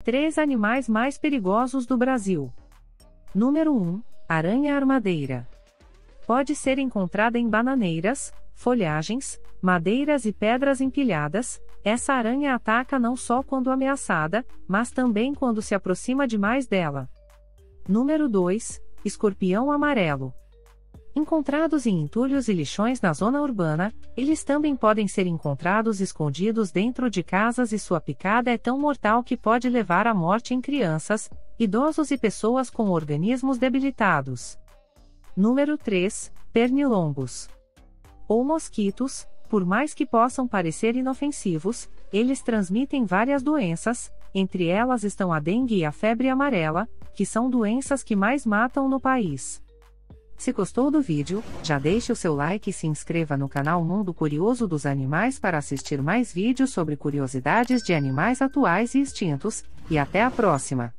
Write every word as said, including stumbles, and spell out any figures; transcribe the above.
Três animais mais perigosos do Brasil. Número um. Aranha-armadeira. Pode ser encontrada em bananeiras, folhagens, madeiras e pedras empilhadas. Essa aranha ataca não só quando ameaçada, mas também quando se aproxima demais dela. Número dois. Escorpião amarelo. Encontrados em entulhos e lixões na zona urbana, eles também podem ser encontrados escondidos dentro de casas e sua picada é tão mortal que pode levar à morte em crianças, idosos e pessoas com organismos debilitados. Número três. Pernilongos. Ou mosquitos, por mais que possam parecer inofensivos, eles transmitem várias doenças, entre elas estão a dengue e a febre amarela, que são doenças que mais matam no país. Se gostou do vídeo, já deixe o seu like e se inscreva no canal Mundo Curioso dos Animais para assistir mais vídeos sobre curiosidades de animais atuais e extintos, e até a próxima!